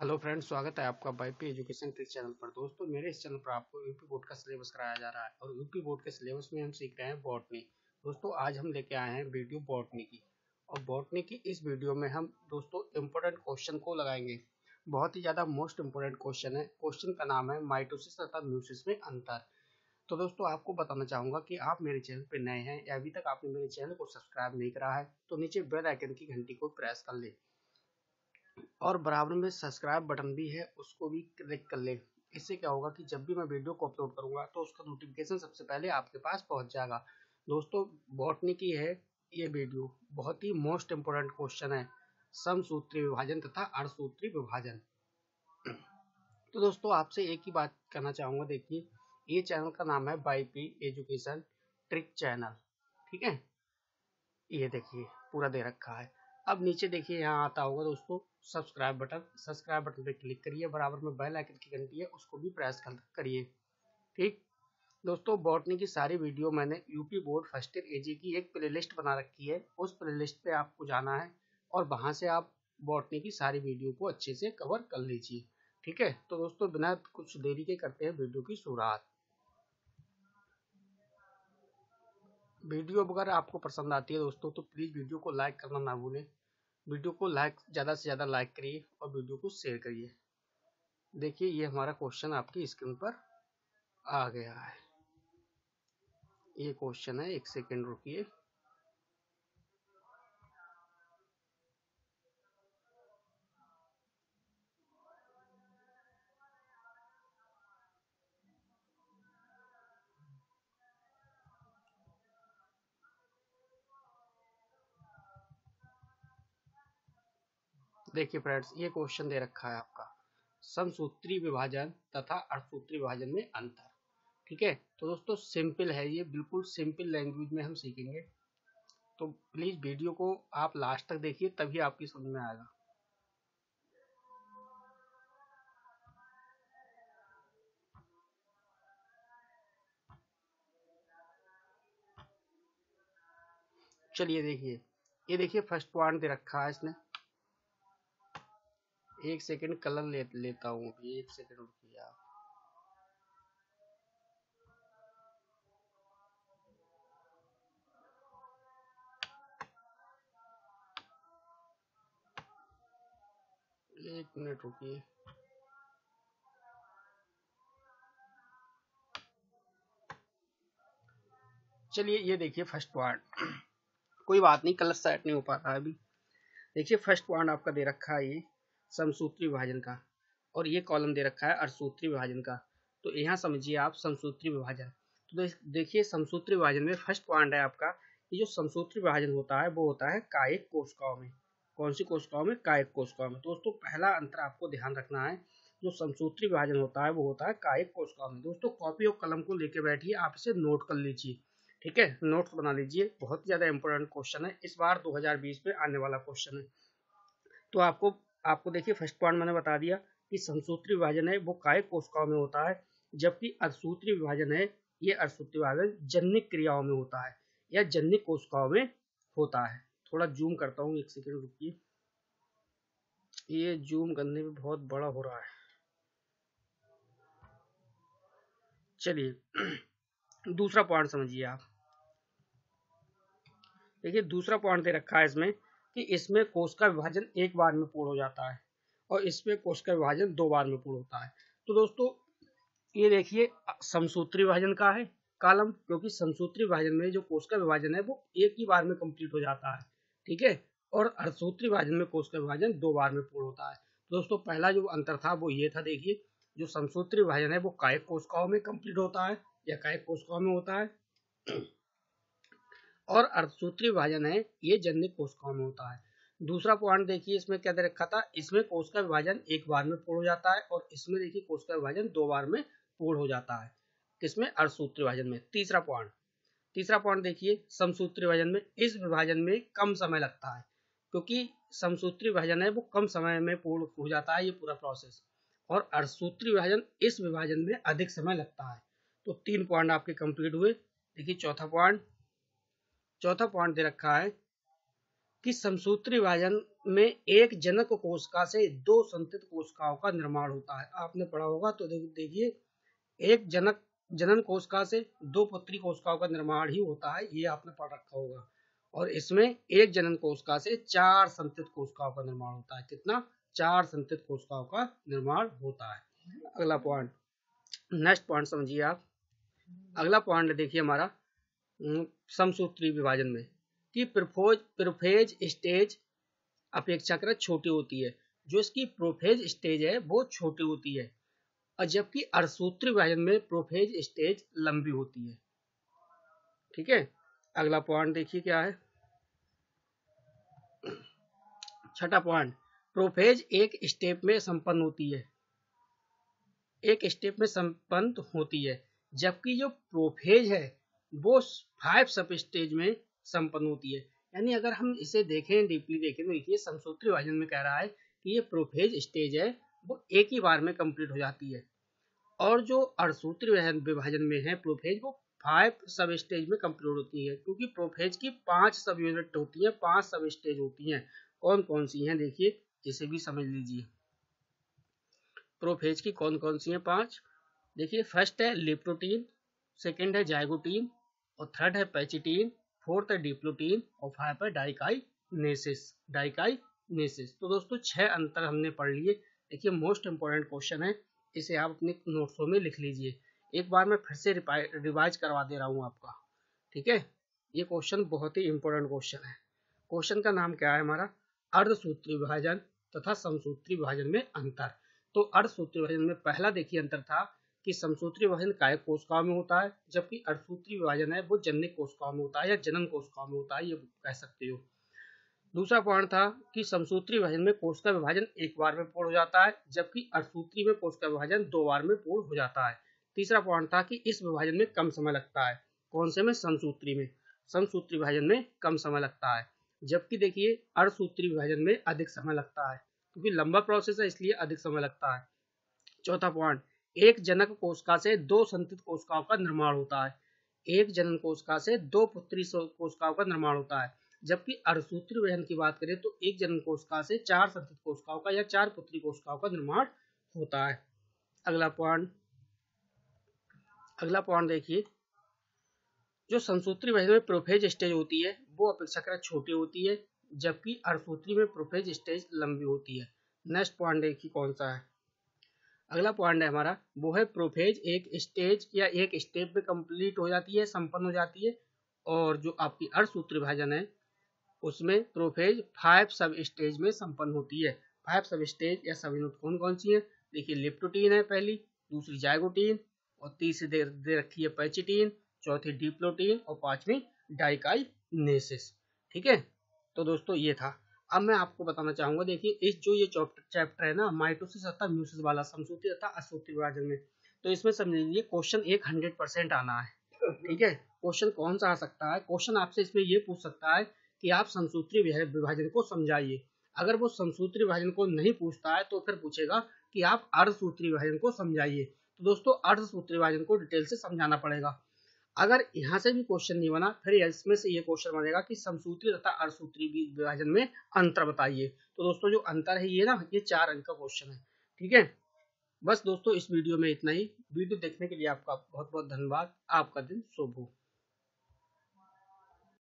Hello friends, स्वागत है आपका बाईपी एजुकेशन ट्रिक चैनल पर। दोस्तों, मेरे इस चैनल पर आपको यूपी बोर्ड का सिलेबस कराया जा रहा है और यूपी बोर्ड के सिलेबस में हम सीख रहे हैं बॉटनी। दोस्तों, आज हम लेके आए हैं वीडियो बॉटनी की, और बॉटनी की इस वीडियो में हम दोस्तों इम्पोर्टेंट क्वेश्चन को लगाएंगे। बहुत ही ज़्यादा मोस्ट इम्पोर्टेंट क्वेश्चन है। क्वेश्चन का नाम है माइटोसिस तथा म्यूसिस में अंतर। तो दोस्तों, आपको बताना चाहूँगा कि आप मेरे चैनल पर नए हैं या अभी तक आपने मेरे चैनल को सब्सक्राइब नहीं करा है तो नीचे बेल आइकन की घंटी को प्रेस कर ले और बराबर में सब्सक्राइब बटन भी है, उसको भी क्लिक कर ले। इससे क्या होगा कि जब भी मैं वीडियो को अपलोड करूंगा तो उसका नोटिफिकेशन सबसे पहले आपके पास पहुंच जाएगा। दोस्तों, बॉटनी की है ये वीडियो। बहुत ही मोस्ट इम्पोर्टेंट क्वेश्चन है, समसूत्री विभाजन तथा अर्धसूत्री विभाजन। तो दोस्तों, आपसे एक ही बात करना चाहूंगा। देखिए, ये चैनल का नाम है बाईपी एजुकेशन ट्रिक चैनल, ठीक है। ये देखिए पूरा दे रखा है। अब नीचे देखिए यहाँ आता होगा दोस्तों सब्सक्राइब बटन पे क्लिक करिए। बराबर में बेल आइकन की घंटी है, उसको भी प्रेस करिए। ठीक दोस्तों, बॉटनी की सारी वीडियो मैंने UP board first year AG की एक प्लेलिस्ट बना रखी है। उस प्लेलिस्ट पे आपको जाना है और वहां से आप बॉटनी की सारी वीडियो को अच्छे से कवर कर लीजिए। ठीक है, तो दोस्तों बिना कुछ देरी के करते हैं वीडियो की शुरुआत। वीडियो अगर आपको पसंद आती है दोस्तों तो प्लीज़ वीडियो को लाइक करना ना भूलें। वीडियो को ज़्यादा से ज़्यादा लाइक करिए और वीडियो को शेयर करिए। देखिए, ये हमारा क्वेश्चन आपकी स्क्रीन पर आ गया है। ये क्वेश्चन है, एक सेकेंड रुकिए। देखिए फ्रेंड्स, ये क्वेश्चन दे रखा है आपका, समसूत्री विभाजन तथा अर्धसूत्री विभाजन में अंतर। ठीक है, तो दोस्तों सिंपल है, ये बिल्कुल सिंपल लैंग्वेज में हम सीखेंगे। तो प्लीज वीडियो को आप लास्ट तक देखिए, तभी आपकी समझ में आएगा। चलिए देखिए, ये देखिए फर्स्ट पॉइंट दे रखा है इसने। एक सेकंड कलर लेता हूँ, एक सेकंड रुकिए आप। एक मिनट रुकिए। चलिए, ये देखिए फर्स्ट पॉइंट। कोई बात नहीं, कलर सेट नहीं हो पा रहा है अभी। देखिए फर्स्ट पॉइंट आपका दे रखा है ये समसूत्री विभाजन का, और ये कॉलम दे रखा है अर्धसूत्री विभाजन का। तो यहाँ समझिए आप समसूत्री विभाजन। तो देखिए समसूत्री विभाजन में फर्स्ट पॉइंट है आपका, ये जो समसूत्री विभाजन होता है वो होता है कायिक कोशिकाओं में। कौन सी कोशिकाओं में? कायिक कोशिकाओं में। दोस्तों पहला अंतर आपको ध्यान रखना है, जो समसूत्री विभाजन होता है वो होता है कायिक कोशिकाओं में। दोस्तों कॉपी और कलम को लेके बैठिए, आप इसे नोट कर लीजिए। ठीक है, नोट्स बना लीजिए। बहुत ज्यादा इंपॉर्टेंट क्वेश्चन है, इस बार 2020 में आने वाला क्वेश्चन है। तो आपको आपको देखिए फर्स्ट पॉइंट मैंने बता दिया कि समसूत्री विभाजन है वो कायिक कोशिकाओं में होता है, जबकि अर्धसूत्री विभाजन है ये अर्धसूत्री विभाजन जनिक क्रियाओं में होता है या जनिक कोशिकाओं में होता है। थोड़ा जूम करता हूँ, एक सेकंड रुकिए। ये जूम करने में बहुत बड़ा हो रहा है। चलिए दूसरा पॉइंट समझिए आप। देखिए दूसरा पॉइंट दे रखा है इसमें कि इसमें कोशिका विभाजन एक बार में पूर्ण हो जाता है और इसमें कोशिका विभाजन दो बार में पूर्ण होता है। तो दोस्तों ये देखिए समसूत्री विभाजन का है कॉलम, क्योंकि समसूत्री विभाजन में जो कोशिका विभाजन है वो एक ही बार में कंप्लीट हो जाता है। ठीक है, और अर्धसूत्री विभाजन में कोशिका विभाजन दो बार में पूर्ण होता है। तो दोस्तों पहला जो अंतर था वो ये था, देखिए जो समसूत्री विभाजन है वो कायिक कोशिकाओं में कंप्लीट होता है या कायिक कोशिकाओं में होता है, और अर्धसूत्री विभाजन है ये जनिक कोशिकाओं में होता है। दूसरा पॉइंट देखिए इसमें क्या दे रखा था, इसमें कोशिका विभाजन एक बार में पूर्ण हो जाता है और इसमें देखिए कोशिका विभाजन दो बार में पूर्ण हो जाता है। किसमें? अर्धसूत्री विभाजन में। तीसरा पॉइंट देखिए समसूत्री विभाजन में इस विभाजन में कम समय लगता है, क्योंकि समसूत्री विभाजन है वो कम समय में पूर्ण हो जाता है ये पूरा प्रोसेस, और अर्धसूत्री विभाजन इस विभाजन में अधिक समय लगता है। तो 3 पॉइंट आपके कंप्लीट हुए। देखिए चौथा पॉइंट दे रखा है कि समसूत्री विभाजन में एक जनक कोशिका से दो संतत कोशिकाओं का निर्माण होता है। आपने पढ़ा होगा तो देखिए, एक जनन कोशिका से दो पुत्री कोशिकाओं का निर्माण ही होता है, ये आपने पढ़ रखा होगा। और इसमें एक जनन कोशिका से चार संतत कोशिकाओं का निर्माण होता है। कितना? चार संतत कोशिकाओं का निर्माण होता है। अगला पॉइंट, नेक्स्ट पॉइंट समझिए आप। अगला पॉइंट देखिए हमारा समसूत्री विभाजन में कि प्रोफेज स्टेज अपेक्षाकृत छोटी होती है। जो इसकी प्रोफेज स्टेज है वो छोटी होती है, और जबकि अर्धसूत्री विभाजन में प्रोफेज स्टेज लंबी होती है। ठीक है, अगला पॉइंट देखिए क्या है। छठा पॉइंट, प्रोफेज एक स्टेप में संपन्न होती है, एक स्टेप में संपन्न होती है, जबकि जो प्रोफेज है वो 5 सब स्टेज में संपन्न होती है। यानी अगर हम इसे देखें, डीपली देखें तो देखिए समसूत्री विभाजन में कह रहा है कि ये प्रोफेज स्टेज है वो एक ही बार में कंप्लीट हो जाती है, और जो अर्धसूत्री विभाजन में है प्रोफेज वो 5 सब स्टेज में कंप्लीट होती है, क्योंकि प्रोफेज की 5 सब यूनिट होती है, 5 सब स्टेज होती हैं। कौन कौन सी हैं देखिए, इसे भी समझ लीजिए। प्रोफेज की कौन कौन सी हैं? 5। देखिए, फर्स्ट है लिप्टोटीन, सेकंड है जाइगोटीन, और थर्ड है पैचिटीन, फोर्थ है डिप्लोटीन, और 5 है डाइकाइनेसिस। तो दोस्तों 6 अंतर हमने पढ़ लिए। देखिए मोस्ट इंपॉर्टेंट क्वेश्चन है, इसे आप अपने नोट्सों में लिख लीजिए। एक बार मैं फिर से रिवाइज करवा दे रहा हूँ आपका। ठीक है, ये क्वेश्चन बहुत ही इंपॉर्टेंट क्वेश्चन है। क्वेश्चन का नाम क्या है हमारा? अर्धसूत्री विभाजन तथा समसूत्री विभाजन में अंतर। तो अर्धसूत्री विभाजन में पहला देखिए अंतर था कि समसूत्री विभाजन कायिक कोशिकाओं में होता है, जबकि अर्धसूत्री विभाजन है वो जननिक कोशिकाओं में होता है या जनन कोशिकाओं में होता है, ये कह सकते हो। दूसरा पॉइंट था कि समसूत्री विभाजन में कोशिका विभाजन एक बार में पूर्ण हो जाता है, जबकि अर्धसूत्री में कोशिका विभाजन 2 बार में पूर्ण हो जाता है। तीसरा पॉइंट था कि इस विभाजन में कम समय लगता है। कौन से में? समसूत्री में। समसूत्री विभाजन में कम समय लगता है, जबकि देखिए अर्धसूत्री विभाजन में अधिक समय लगता है, क्योंकि लंबा प्रोसेस है इसलिए अधिक समय लगता है। चौथा पॉइंट, एक जनक कोशिका से दो संतत कोशिकाओं का निर्माण होता है। एक जनन कोशिका से दो पुत्री कोशिकाओं का निर्माण होता है, जबकि अर्धसूत्री विभाजन की बात करें तो एक जनन कोशिका से 4 संतत कोशिकाओं का या 4 पुत्री कोशिकाओं का निर्माण होता है। अगला पॉइंट देखिए, जो समसूत्री विभाजन में प्रोफेज स्टेज होती है वो अपेक्षाकृत छोटी होती है, जबकि अर्धसूत्री में प्रोफेज स्टेज लंबी होती है। नेक्स्ट पॉइंट देखिए कौन सा है। अगला पॉइंट है हमारा, वो है प्रोफेज एक स्टेज या एक स्टेप में कंप्लीट हो जाती है, संपन्न हो जाती है, और जो आपकी अर्धसूत्री विभाजन है उसमें प्रोफेज 5 सब स्टेज में संपन्न होती है। 5 सब स्टेज या सब यूनिट कौन कौन सी है? देखिए लिप्टोटीन है पहली, दूसरी जाइगोटीन, और तीसरी दे रखी है पैचिटीन, चौथी डिप्लोटीन, और पांचवी डाइकाइनेसिस। ठीक है, तो दोस्तों ये था। अब मैं आपको बताना चाहूंगा, देखिए इस जो ये चैप्टर है ना, माइटोसिस तथा म्यूसिस वाला समसूत्री तथा असूत्री विभाजन में, तो इसमें समझिए क्वेश्चन 100% आना है। ठीक है, क्वेश्चन कौन सा आ सकता है? क्वेश्चन आपसे इसमें ये पूछ सकता है कि आप समसूत्री विभाजन को समझाइए। अगर वो समसूत्री विभाजन को नहीं पूछता है तो फिर पूछेगा कि आप अर्धसूत्री विभाजन को समझाइए। तो दोस्तों अर्धसूत्री विभाजन को डिटेल से समझाना पड़ेगा। अगर यहाँ से भी क्वेश्चन नहीं बना, फिर इसमें से ये क्वेश्चन बनेगा कि समसूत्री तथा अर्धसूत्री विभाजन में अंतर बताइए। तो दोस्तों जो अंतर है ये ना, ये 4 अंक का क्वेश्चन है। ठीक है, बस दोस्तों इस वीडियो में इतना ही। वीडियो देखने के लिए आपका बहुत बहुत धन्यवाद। आपका दिन शुभ हो।